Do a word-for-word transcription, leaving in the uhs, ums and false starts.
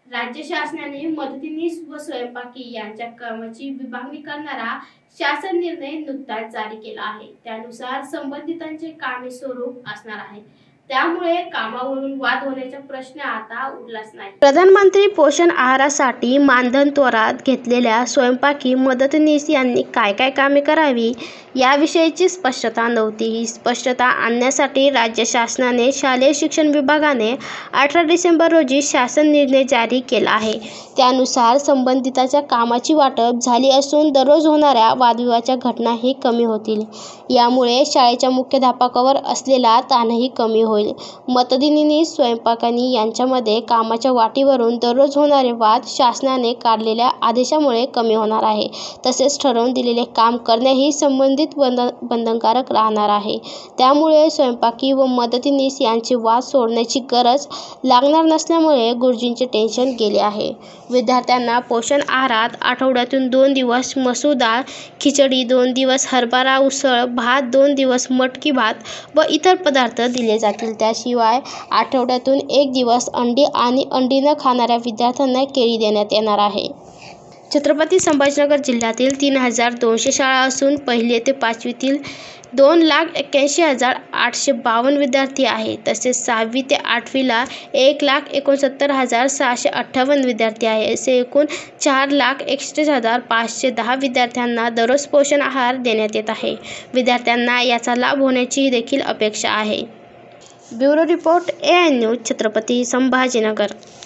राज्य शासनाने मदतनीस व स्वयंपाकी यांच्या कामाची विभागणी करणारा शासन निर्णय नुकताच जारी केला आहे। त्यानुसार संबंधितांचे कामे स्वरूप असणार आहे, त्यामुळे कामावरून वाद होण्याचा प्रश्न आता उरलाच नाही। प्रधानमंत्री पोषण आहारासाठी मानधन त्वरात घेतलेल्या स्वयंपाकी मदतनीस यांनी काय काय कामे करावी याविषयीची स्पष्टता नव्हती। ही स्पष्टता आणण्यासाठी राज्य शासनाने शालेय शिक्षण विभागाने अठरा डिसेंबर रोजी शासन निर्णय जारी केला आहे। त्यानुसार संबंधितांच्या कामाची वाटप झाली असून दररोज होणाऱ्या वादविवादाच्या घटनाही कमी होतील। यामुळे शाळेच्या मुख्याध्यापकावर असलेला ताणही कमी होईल। मदतनीस स्वयंपाकी यांच्यामध्ये कामाच्या वाटीवरून दररोज होणारे वाद शासनाने काढलेल्या आदेशामुळे कमी होणार आहे। तसेच ठरवून दिलेले काम करणेही संबंधित बंधनकारक राहणार आहे। त्यामुळे स्वयंपाकी व मदतनीस यांचे वाद सोडण्याची गरज लागणार नसल्यामुळे गुरुजींचे टेन्शन गेले आहे। विद्यार्थ्यांना पोषण आहारात आठवड्यातून दोन दिवस मसूर डाळ खिचडी, दोन दिवस हरभरा उसळ भात, दोन दिवस मटकी भात व इतर पदार्थ दिले जातील। त्याशिवाय आठवड्यातून एक दिवस अंडी आणि अंडी न खाणाऱ्या विद्यार्थ्यांना केळी देण्यात येणार आहे। छत्रपती संभाजीनगर जिल्ह्यातील तीन हजार दोनशे शाळा असून पहिली ते पाचवीतील दोन लाख एक्क्याऐंशी हजार आठशे बावन्न विद्यार्थी आहेत। तसेच सहावी ते आठवीला एक लाख एकोणसत्तर हजार सहाशे अठ्ठावन्न विद्यार्थी आहेत। असे एकूण चार लाख एकसष्ट हजार पाचशे दहा विद्यार्थ्यांना दररोज पोषण आहार देण्यात येत आहे। विद्यार्थ्यांना याचा लाभ होण्याची देखील अपेक्षा आहे। Bureau report, A I news, Chhatrapati Sambhajinagar.